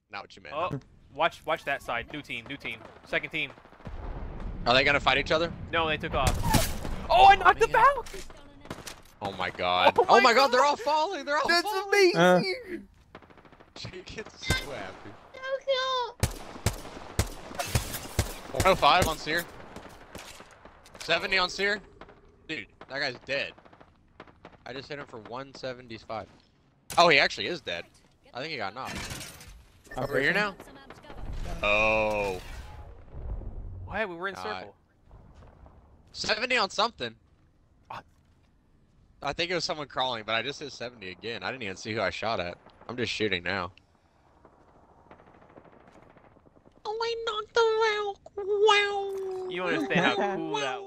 Not what you meant. Oh, watch that side. New team. Second team. Are they gonna fight each other? No, they took off. Oh, I knocked the Valk! Oh my god. Oh my god, they're all falling. They're all That's falling. amazing. She gets so happy. So 105 on Seer. 70 on Seer. Dude, that guy's dead. I just hit him for 175. Oh, he actually is dead. I think he got knocked. Over here now? Oh. Why? We were in circle. 70 on something. I think it was someone crawling, but I just hit 70 again. I didn't even see who I shot at. I'm just shooting now. Oh, I knocked the Valk. Wow. You don't understand how cool that was.